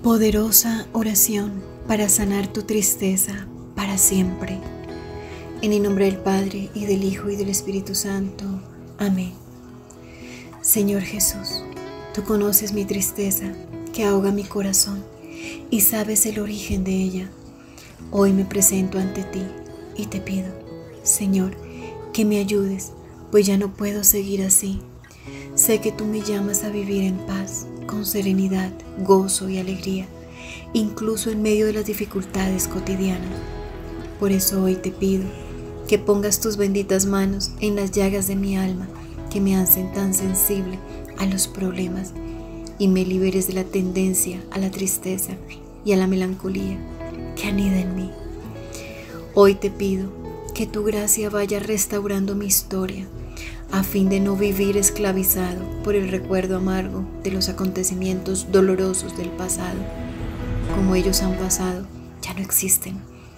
Poderosa oración para sanar tu tristeza para siempre. En el nombre del Padre, y del Hijo, y del Espíritu Santo. Amén. Señor Jesús, tú conoces mi tristeza que ahoga mi corazón y sabes el origen de ella. Hoy me presento ante ti y te pido, Señor, que me ayudes, pues ya no puedo seguir así. Sé que tú me llamas a vivir en paz, con serenidad, gozo y alegría, incluso en medio de las dificultades cotidianas. Por eso hoy te pido que pongas tus benditas manos en las llagas de mi alma que me hacen tan sensible a los problemas y me liberes de la tendencia a la tristeza y a la melancolía que anida en mí. Hoy te pido que tu gracia vaya restaurando mi historia a fin de no vivir esclavizado por el recuerdo amargo de los acontecimientos dolorosos del pasado. Como ellos han pasado, ya no existen.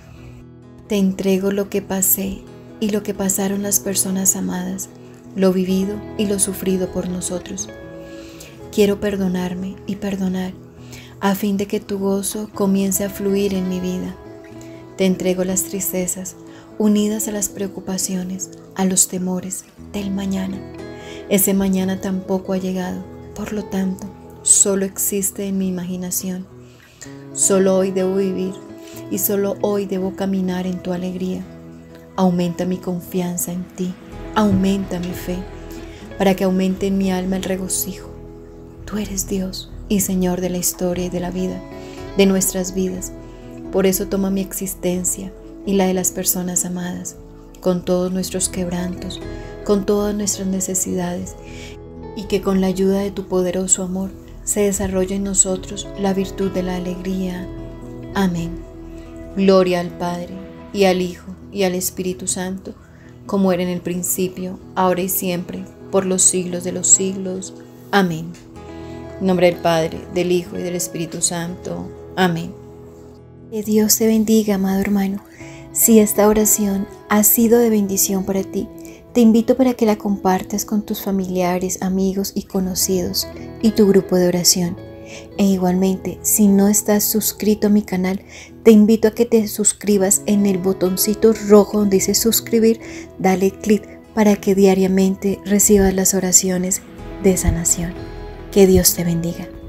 Te entrego lo que pasé y lo que pasaron las personas amadas, lo vivido y lo sufrido por nosotros. Quiero perdonarme y perdonar, a fin de que tu gozo comience a fluir en mi vida. Te entrego las tristezas, unidas a las preocupaciones, a los temores del mañana. Ese mañana tampoco ha llegado, por lo tanto, solo existe en mi imaginación. Solo hoy debo vivir y solo hoy debo caminar en tu alegría. Aumenta mi confianza en ti, aumenta mi fe, para que aumente en mi alma el regocijo. Tú eres Dios y Señor de la historia y de la vida, de nuestras vidas. Por eso toma mi existencia y la de las personas amadas, con todos nuestros quebrantos, con todas nuestras necesidades, y que con la ayuda de tu poderoso amor se desarrolle en nosotros la virtud de la alegría. Amén. Gloria al Padre, y al Hijo, y al Espíritu Santo, como era en el principio, ahora y siempre, por los siglos de los siglos. Amén. En nombre del Padre, del Hijo, y del Espíritu Santo. Amén. Que Dios te bendiga, amado hermano. Si esta oración ha sido de bendición para ti, te invito para que la compartas con tus familiares, amigos y conocidos y tu grupo de oración. E igualmente, si no estás suscrito a mi canal, te invito a que te suscribas en el botoncito rojo donde dice suscribir. Dale clic para que diariamente recibas las oraciones de sanación. Que Dios te bendiga.